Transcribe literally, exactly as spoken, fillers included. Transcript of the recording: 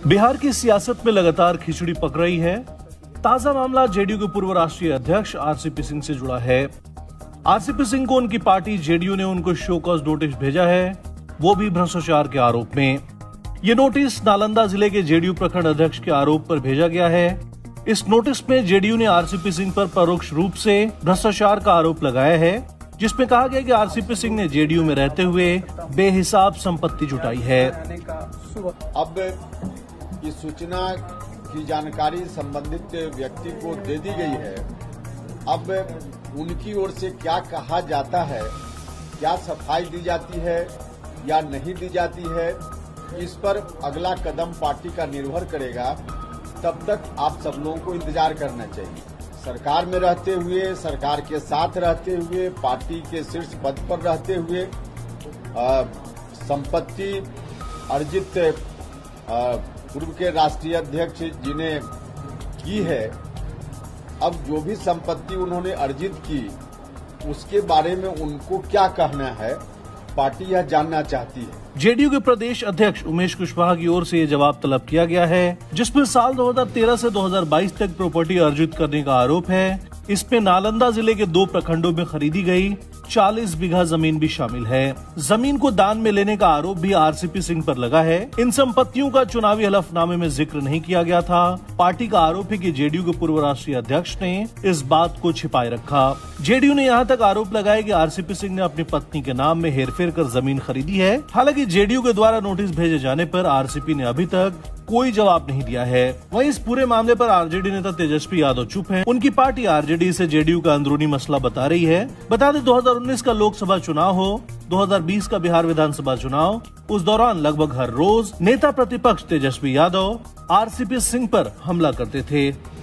बिहार की सियासत में लगातार खिचड़ी पक रही है। ताजा मामला जेडीयू के पूर्व राष्ट्रीय अध्यक्ष आरसीपी सिंह से जुड़ा है। आरसीपी सिंह को उनकी पार्टी जेडीयू ने उनको शो कॉज नोटिस भेजा है, वो भी भ्रष्टाचार के आरोप में। ये नोटिस नालंदा जिले के जेडीयू प्रखंड अध्यक्ष के आरोप पर भेजा गया है। इस नोटिस में जेडीयू ने आरसीपी सिंह पर परोक्ष रूप से भ्रष्टाचार का आरोप लगाया है, जिसमें कहा गया कि आरसीपी सिंह ने जेडीयू में रहते हुए बेहिसाब संपत्ति जुटाई है। अब इस सूचना की जानकारी संबंधित व्यक्ति को दे दी गई है। अब उनकी ओर से क्या कहा जाता है, क्या सफाई दी जाती है या नहीं दी जाती है, इस पर अगला कदम पार्टी का निर्भर करेगा। तब तक आप सब लोगों को इंतजार करना चाहिए। सरकार में रहते हुए, सरकार के साथ रहते हुए, पार्टी के शीर्ष पद पर रहते हुए संपत्ति अर्जित पूर्व के राष्ट्रीय अध्यक्ष जी ने की है। अब जो भी संपत्ति उन्होंने अर्जित की, उसके बारे में उनको क्या कहना है, पार्टी यह जानना चाहती है। जेडीयू के प्रदेश अध्यक्ष उमेश कुशवाहा की ओर से ये जवाब तलब किया गया है, जिसमें साल दो हज़ार तेरह से दो हज़ार बाईस तक प्रॉपर्टी अर्जित करने का आरोप है। इसमें नालंदा जिले के दो प्रखंडों में खरीदी गई चालीस बीघा जमीन भी शामिल है। जमीन को दान में लेने का आरोप भी आरसीपी सिंह पर लगा है। इन संपत्तियों का चुनावी हलफनामे में जिक्र नहीं किया गया था। पार्टी का आरोप है कि जेडीयू के पूर्व राष्ट्रीय अध्यक्ष ने इस बात को छिपाए रखा। जेडीयू ने यहाँ तक आरोप लगाया कि आरसीपी सिंह ने अपनी पत्नी के नाम में हेरफेर कर जमीन खरीदी है। हालांकि जेडीयू के द्वारा नोटिस भेजे जाने पर आरसीपी ने अभी तक कोई जवाब नहीं दिया है। वहीं इस पूरे मामले पर आरजेडी नेता तेजस्वी यादव चुप हैं। उनकी पार्टी आरजेडी से जेडीयू का अंदरूनी मसला बता रही है। बता दें, दो हज़ार उन्नीस का लोकसभा चुनाव हो, दो हज़ार बीस का बिहार विधानसभा चुनाव, उस दौरान लगभग हर रोज नेता प्रतिपक्ष तेजस्वी यादव आरसीपी सिंह पर हमला करते थे।